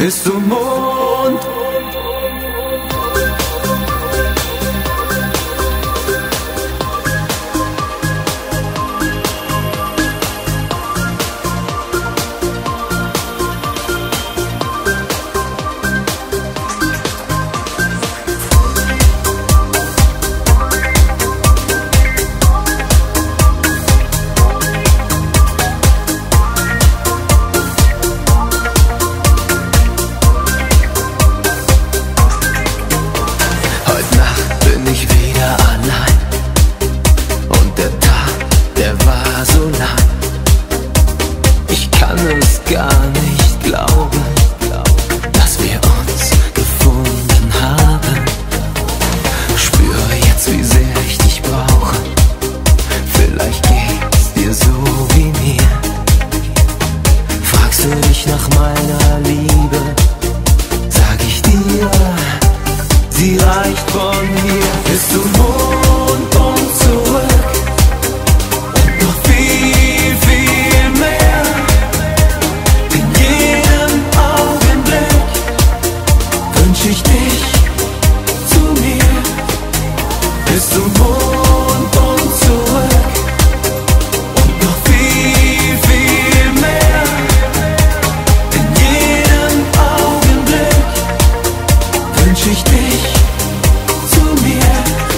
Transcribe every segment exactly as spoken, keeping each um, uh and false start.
bis zum Mond. Gar nicht glauben, dass wir uns gefunden haben. Spüre jetzt, wie sehr ich dich brauche. Vielleicht geht's dir so wie mir. Fragst du dich nach meiner Liebe, sag ich dir, sie reicht von hier bis zum Mond und zurück. Und noch viel, viel mehr. Ich dich zu mir bis zum Mond und zurück und noch viel, viel mehr. In jedem Augenblick wünsch ich dich zu mir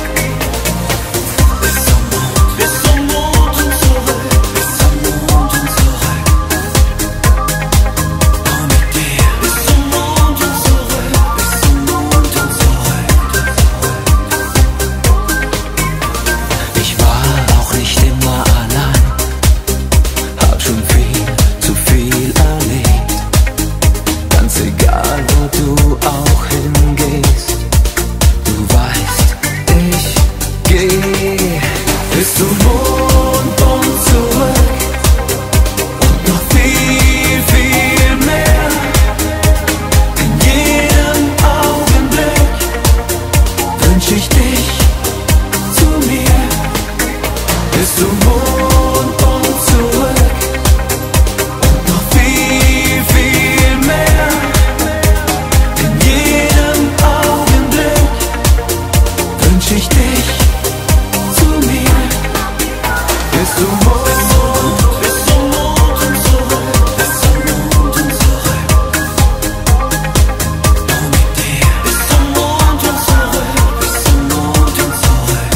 bis zum Mond, bis zum Mond und zurück, bis zum Mond und zurück. Nur mit dir bis zum Mond und zurück. Egal, wo du auch hingehst, du weißt, ich geh bis zum Mond und zurück und noch viel, viel mehr. In jedem Augenblick wünsch ich dich zu mir bis zum Mond und zurück und noch viel, viel mehr. Ich dich zu mir bis zum Mond, bis zum Mond und zurück, bis zum Mond und zurück. Nur mit dir bis zum Mond und zurück, bis zum Mond und zurück.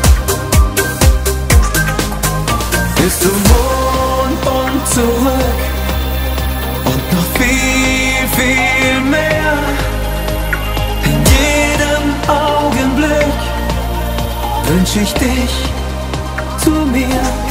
Bis zum Mond und zurück und noch viel, viel mehr. In jedem Augenblick wünsch ich dich zu mir.